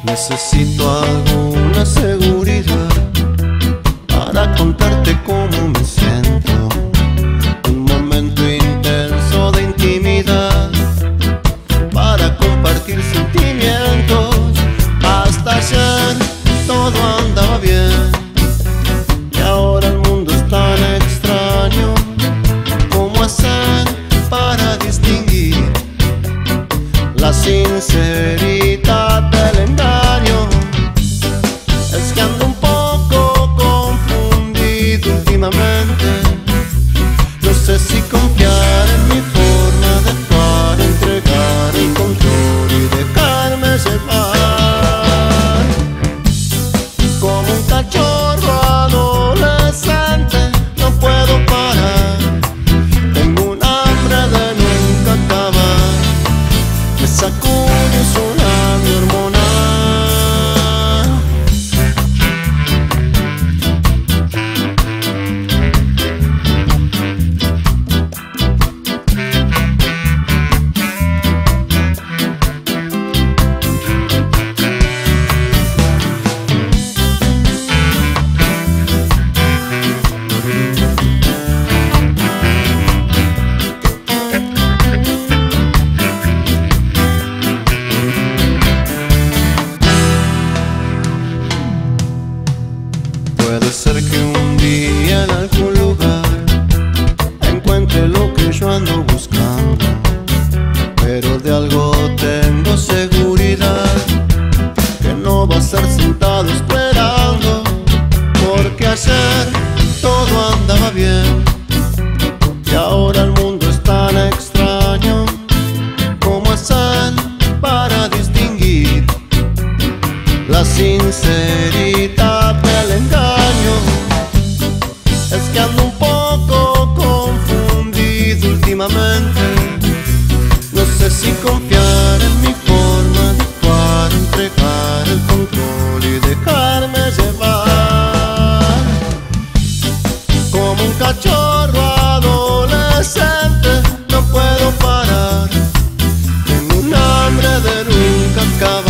Necesito alguna seguridad para contarte cómo me siento. Un momento intenso de intimidad para compartir sentimientos. Hasta ayer todo andaba bien y ahora el mundo es tan extraño. ¿Cómo hacer para distinguir la sinceridad del engaño? Es que ando un poco confundido últimamente. No sé si confiar en mi forma de actuar, entregar el control y dejarme llevar. Como un cachorro adolescente no puedo parar. Tengo un hambre de nunca acabar. Me sacude un tsunami hormonal. Puede ser que un día en algún lugar encuentre lo que yo ando buscando, pero de algo tengo seguridad, que no va a ser sentado esperando, porque ayer todo andaba bien y ahora el mundo es tan extraño. ¿Cómo hacer para distinguir la sinceridad del engaño? Es que ando un poco confundido últimamente. No sé si confiar en mi forma de actuar, entregar el control y dejarme llevar. Como un cachorro adolescente no puedo parar. Tengo un hambre de nunca acabar.